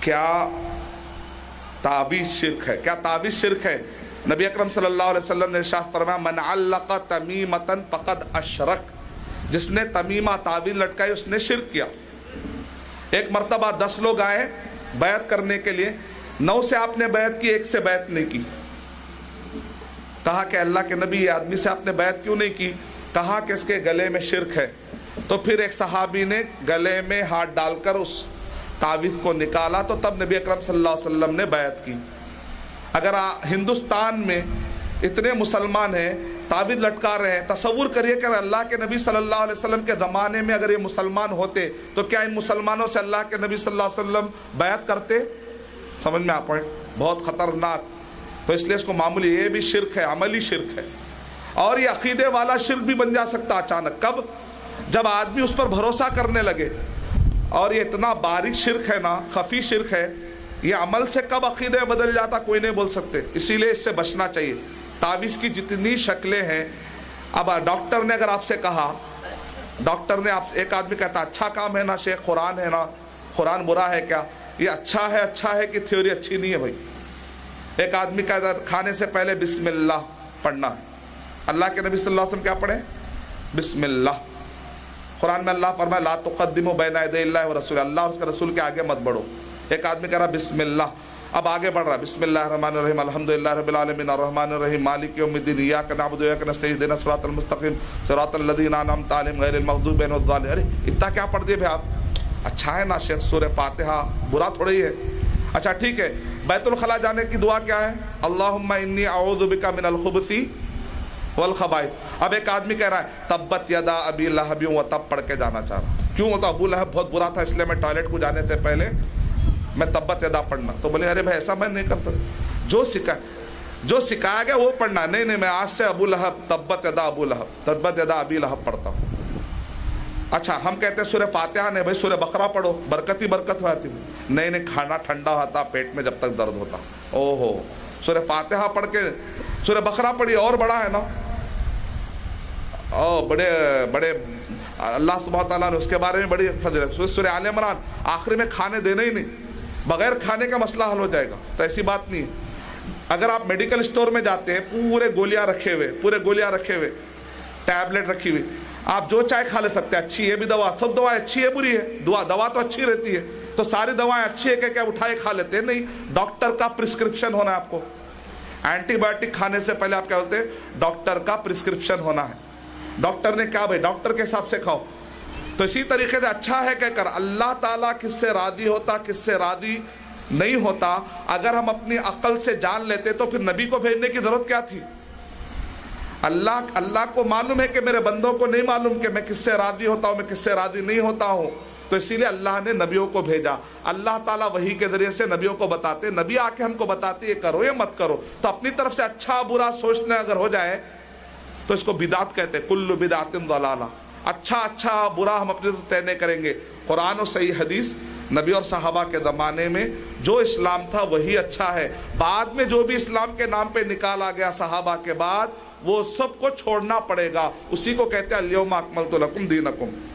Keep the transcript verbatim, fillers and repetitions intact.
کیا تعویذ شرک ہے؟ کیا تعویذ شرک ہے؟ نبی اکرم صلی اللہ علیہ وسلم نے ارشاد فرمایا من علق تمیمۃ فقد اشرک، جس نے تمیمہ تعویذ لٹکائی اس نے شرک کیا۔ ایک مرتبہ دس لوگ آئے بیعت کرنے کے لیے، نو سے آپ نے بیعت کی، ایک سے بیعت نہیں کی۔ کہا کہ اللہ کے نبی یہ آدمی سے آپ نے بیعت کیوں نہیں کی؟ کہا کہ اس کے گلے میں شرک ہے۔ تو پھر ایک صحابی نے گلے میں ہاتھ ڈال کر اس تعویذ کو نکالا، تو تب نبی اکرم صلی اللہ علیہ وسلم نے بیعت کی۔ اگر ہندوستان میں اتنے مسلمان ہیں تعویذ لٹکا رہے ہیں، تصور کریے کہ اللہ کے نبی صلی اللہ علیہ وسلم کے زمانے میں اگر یہ مسلمان ہوتے تو کیا ان مسلمانوں سے اللہ کے نبی صلی اللہ علیہ وسلم بیعت کرتے؟ سمجھ میں آ پڑے؟ بہت خطرناک۔ تو اس لیے اس کو معمولی، یہ بھی شرک ہے، عملی شرک ہے، اور یہ عقیدے والا شرک بھی بن جا سکتا اچانک۔ کب؟ جب آدمی اس پر بھروسہ کرنے لگے، اور یہ اتنا باریک شرک ہے نا، خفی شرک ہے، یہ عمل سے کب عقیدے بدل جاتا کوئی نہیں بول سکتے۔ اسی لیے اس سے بچنا چاہیے۔ تعویذ کی جتنی شکلیں ہیں، اب ڈاکٹر نے اگر آپ سے کہا، ڈاکٹر نے آپ، ایک آدمی کہتا اچھا کام ہے نا شیخ، قرآن ہے نا، قرآن برا ہے کیا؟ یہ اچھا ہے اچھا ہے کہ تھیوری اچھی نہیں ہے بھائی؟ ایک آدمی کہتا کھانے سے پہلے بسم اللہ پڑھنا ہے، اللہ کے نبی صلی اللہ علیہ وسلم کیا پڑھے؟ بسم اللہ۔ قرآن میں اللہ فرمائے لا تقدموا بین یدی اللہ ورسولہ، اللہ اور اس کے رسول کے آگے مت بڑھو۔ ایک آدمی کہہ رہا بسم اللہ، اب آگے بڑھ رہا بسم اللہ الرحمن الرحیم الحمدللہ رب العالمین الرحمن الرحیم مالک یوم الدین ایاک نعبد و ایاک نستعین اہدنا الصراط المستقیم صراط الذین انعمت علیہم غیر المغضوب علیہم ولا الضالین۔ ارے اتنا کیا پڑھ دیے بھائی آپ؟ اچھا ہے نا شیخ سورہ فاتحہ، برا تھوڑی ہے۔ اچھا ٹھیک ہے، بیت الخلاء جانے کی دعا کیا ہے؟ اللہم انی اعوذ بک من الخبث والخبائث۔ اب ایک آدمی کہہ رہا ہے تبت یدا ابی لہب و تب پڑھ کے جانا چاہ رہا، کیوں؟ ہوتا ابو لہب بہت برا تھا اس لیے میں ٹوائلٹ کو جانے سے پہلے میں تبت یدا پڑھنا۔ تو بولے ارے بھائی ایسا میں نہیں کر سکتا، جو سکھا جو سکھایا گیا وہ پڑھنا۔ نہیں نہیں، میں آج سے ابو لہب تبت یدا ابو لہب تبت یدا ابی لہب پڑھتا ہوں۔ اچھا ہم کہتے ہیں سورہ فاتحہ نہیں بھائی، سورہ بقرہ پڑھو، برکت ہی برکت ہو جاتی۔ نہیں نہیں، کھانا ٹھنڈا ہوتا پیٹ میں جب تک درد ہوتا۔ او ہو، سورہ فاتحہ پڑھ کے سورہ بقرہ پڑھی، اور بڑا ہے نا، او بڑے بڑے اللہ سبحانہ تعالیٰ نے اس کے بارے میں بڑی فضیلت۔ سورہ آل عمران آخری میں کھانے دینا ہی نہیں، بغیر کھانے کا مسئلہ حل ہو جائے گا۔ تو ایسی بات نہیں ہے۔ اگر آپ میڈیکل اسٹور میں جاتے ہیں، پورے گولیاں رکھے ہوئے پورے گولیاں رکھے ہوئے ٹیبلٹ رکھی ہوئی، آپ جو چائے کھا لے سکتے ہیں۔ اچھی ہے بھی دوا، سب دوائیں اچھی ہے بری ہے؟ دعا دوا تو اچھی رہتی ہے، تو ساری دوائیں اچھی ہے کہ کیا اٹھائے کھا لیتے ہیں؟ نہیں، ڈاکٹر کا پرسکرپشن ہونا ہے آپ کو۔ اینٹی بایوٹک کھانے سے پہلے آپ کیا بولتے ہیں؟ ڈاکٹر کا پرسکرپشن ہونا ہے۔ ڈاکٹر نے کہا بھائی ڈاکٹر کے حساب سے کھاؤ۔ تو اسی طریقے سے اچھا ہے کہ کر اللہ تعالیٰ کس سے راضی ہوتا کس سے راضی نہیں ہوتا اگر ہم اپنی عقل سے جان لیتے تو پھر نبی کو بھیجنے کی ضرورت کیا تھی؟ اللہ اللہ کو معلوم ہے کہ میرے بندوں کو نہیں معلوم کہ میں کس سے راضی ہوتا ہوں، میں کس سے راضی نہیں ہوتا ہوں، تو اسی لیے اللہ نے نبیوں کو بھیجا۔ اللہ تعالیٰ وحی کے ذریعے سے نبیوں کو بتاتے، نبی آ کے ہم کو بتاتے یہ کرو یہ مت کرو۔ تو اپنی طرف سے اچھا برا سوچنا اگر ہو جائے تو اس کو بدعت کہتے ہیں، کل بدعت ضلالہ۔ اچھا اچھا برا ہم اپنے طے نہیں کریں گے۔ قرآن و صحیح حدیث، نبی اور صحابہ کے زمانے میں جو اسلام تھا وہی اچھا ہے، بعد میں جو بھی اسلام کے نام پہ نکالا گیا صحابہ کے بعد وہ سب کو چھوڑنا پڑے گا۔ اسی کو کہتے ہیں الیوم اکملت لکم دینکم۔